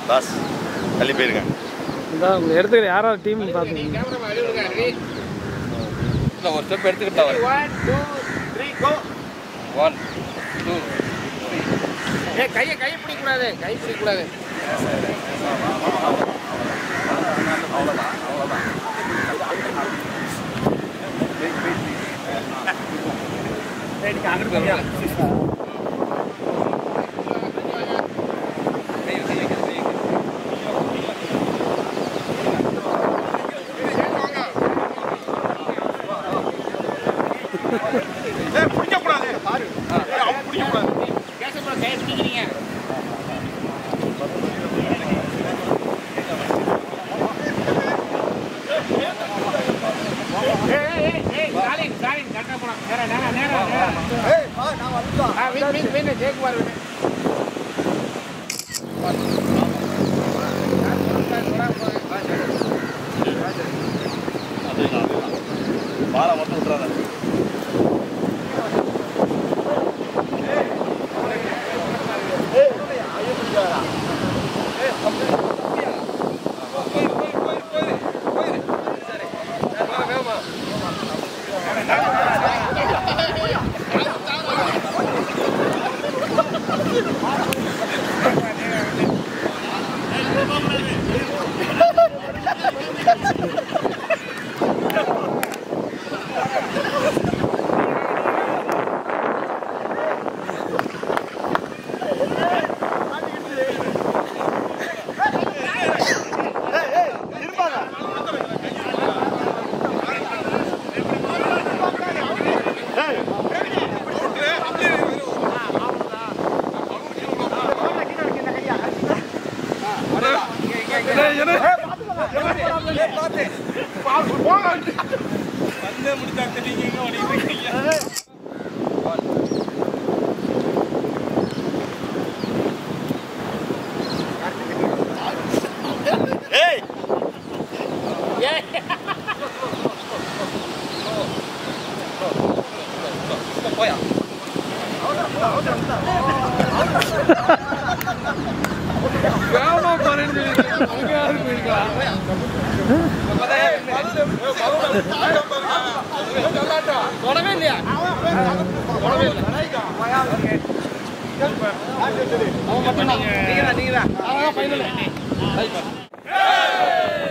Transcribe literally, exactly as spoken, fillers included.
Pass தள்ளி போயிருங்க. இந்த எடுத்துக்கிற யாராவது டீம் பார்த்துக்கோங்க. ஒரு ஸ்டெப் எடுத்துக்கிட்டா one two three go. One two three. ஏ கையை கையை பிடிக்கூடாது, கை பிடிக்கூடாது. அவ்வளோதான் அவ்வளோதான். அங்கிட்டு போயிருக்கா பிடிக்கக்கூடாது. பிடிக்கக்கூடாது. கேசப்பா கையை பிடிக்கிறீங்க. பாலை மட்டும் விட்டுறாத. போயா தொடவே இல்லையா? தொடவே இல்லை. நீங்க நீங்க